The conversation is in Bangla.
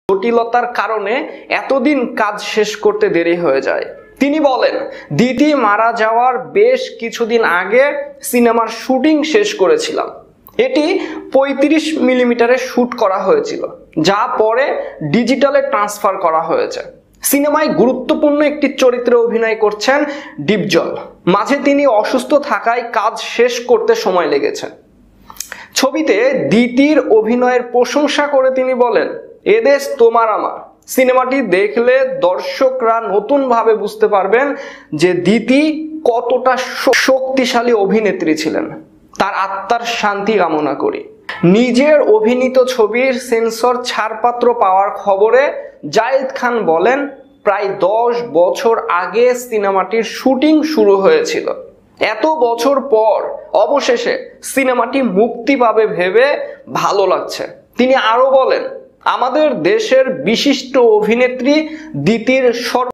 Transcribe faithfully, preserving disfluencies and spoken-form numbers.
জটিলতার কারণে এতদিন কাজ শেষ করতে দেরি হয়ে যায়। তিনি বলেন, দিতি মারা যাওয়ার বেশ কিছুদিন আগে সিনেমার শুটিং শেষ করেছিলাম। এটি পঁয়ত্রিশ মিলিমিটারে শুট করা হয়েছিল, যা পরে ডিজিটালে ট্রান্সফার করা হয়েছে। সিনেমায় গুরুত্বপূর্ণ একটি চরিত্রে অভিনয় করছেন ডিপজল। মাঝে তিনি অসুস্থ থাকায় কাজ শেষ করতে সময় লেগেছে। ছবিতে দিতির অভিনয়ের প্রশংসা করে তিনি বলেন, এদেশ তোমার আমার। সিনেমাটি দেখলে দর্শকরা নতুনভাবে বুঝতে পারবেন যে দিতি কতটা শক্তিশালী অভিনেত্রী ছিলেন। তার আত্মার শান্তি কামনা করি। নিজের অভিনীত ছবির সেন্সর ছাড়পত্র পাওয়ার খবরে জায়েদ খান বলেন, প্রায় দশ বছর আগে সিনেমাটির শুটিং শুরু হয়েছিল। এত বছর পর অবশেষে সিনেমাটি মুক্তি পাবে ভেবে ভালো লাগছে। তিনি আরো বলেন, আমাদের দেশের বিশিষ্ট অভিনেত্রী দিতির সর্ব